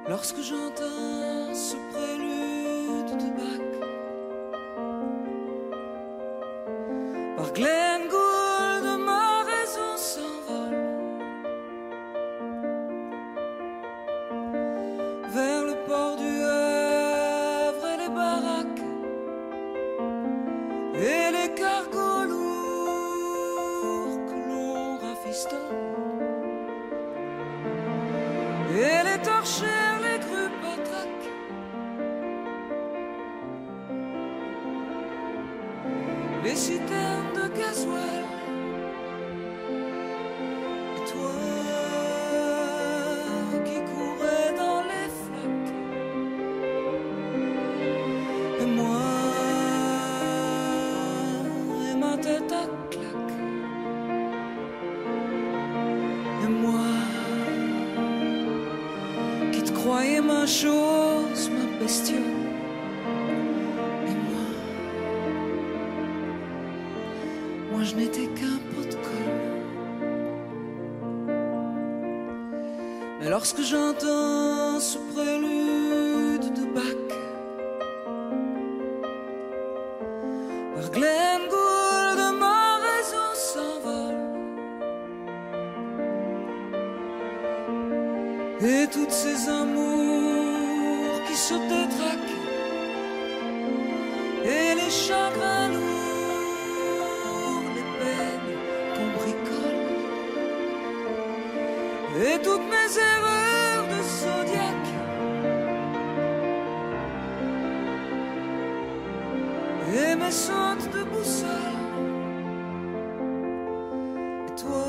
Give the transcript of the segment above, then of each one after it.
Lorsque j'entends ce prélude de Bach par Glenn Gould, ma raison s'envole vers le port du Havre et les baraques et les cargos lourds que l'on rafistole et les torchères, les grues patraques, les citernes de gasoil. Et toi qui courais dans les flaques, et moi et ma tête à claque, et moi croyez ma chose, ma bestiole. Et moi je n'étais qu'un pot de colle. Mais lorsque j'entends ce prélude de Bach par Glenn Gould, ma raison s'envole et toutes ces amours qui se détraquent et les chagrins lourds, les peines qu'on bricole et toutes mes erreurs de zodiaque et mes sautes de boussole. Et toi,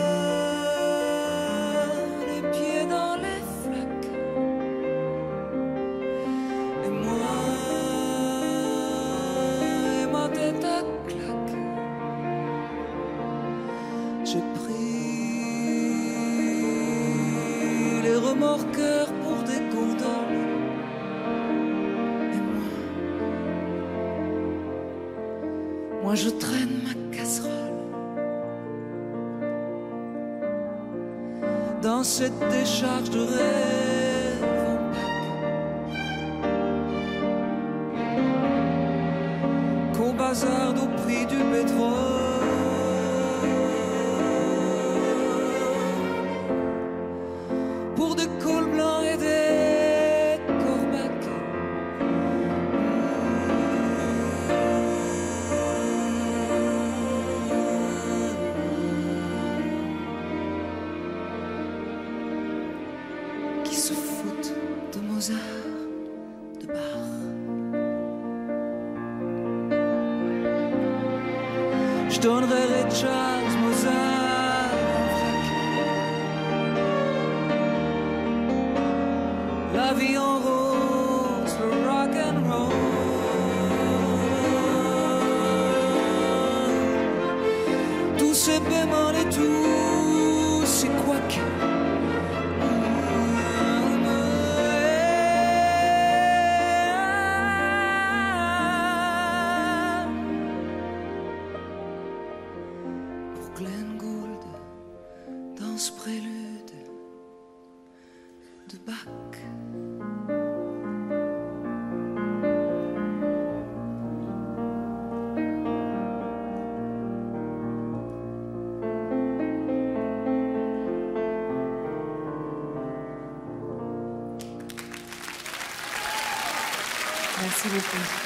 j'ai pris les remorqueurs pour des gondoles. Et moi je traîne ma casserole dans cette décharge de rêve en Pâques qu'au bazarde au prix du pétrole. Pour des cols blancs et des corbacs. Qui se foutent de Mozart, de Bach. Je donnerai Ray Charles, Mozart en vrac. La vie en rose, le rock and roll. Tous ces bémols et tous ces couacs. Pour Glenn Gould, dans ce prélude de Bach. Merci beaucoup.